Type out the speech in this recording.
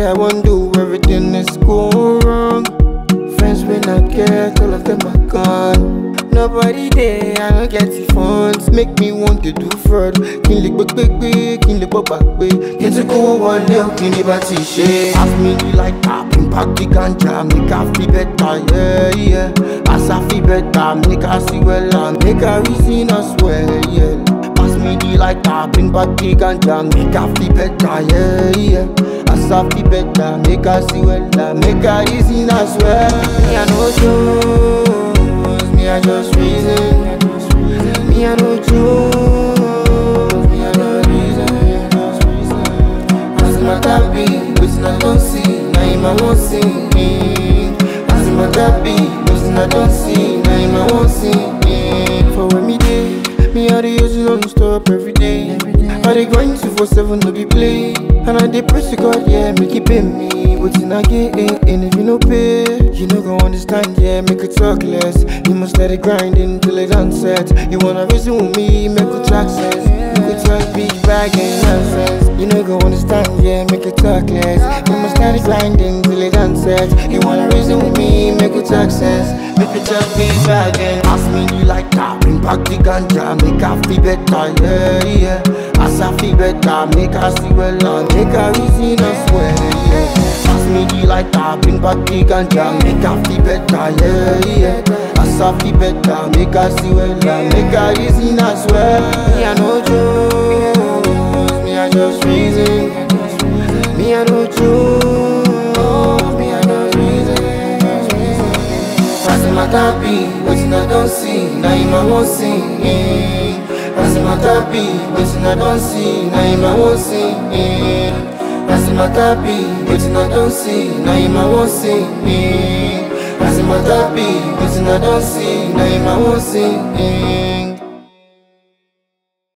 I won't do, everything is going wrong. Friends when I get, all of them are gone. Nobody there, I don't get the funds. Make me want to do fraud. Can't lick back, can't lick back. Can't take over one little, can't even see shit. Ask me like that, impact the ganja, make her feel better, yeah, yeah. As I feel better, make her see well and make her reason as well, yeah. Pass me the like that, bring back the ganja, make her feel better, yeah, yeah. As I feel better, make her see well and make her reason as well. Me I know choose, me I just reason. Me I know choose, me I know reason. As matter be, listen I don't see, now him I won't sing. As matter be, listen I don't see, now him I won't sing. For when me day, me I dey use it non-stop every day. I dey grind 247 no be play. And I dey press to God, yeah, make it pay me. But in I get and if you no pay, you no gon' understand, yeah, make it talk less. You must let it grind until it unset. You wanna reason with me, make it talk sense. Make it talk big bag and nonsense. You no gon' understand, yeah, make it talk less. You must let it grind until it unset. You wanna reason with me, make it talk sense. Make it talk big bag and ask me you like that. Bring back the ganja, make her feel better, yeah, yeah. As I feel better, make her see well and make her reason as well, yeah. Ask me do you like that, bring back the ganja, make her feel better, yeah, yeah. As I feel better, make her see well and make her reason as well. Me I know choose, me I just reason. Me I know choose, me I know reason. As the matter be, waiting I don't see, now him I won't sing. As the matter be, waiting I don't see, now him I won't sing. As the matter be, waiting I don't see, now him I won't sing. As the matter be, waiting I don't see, now him I won't sing.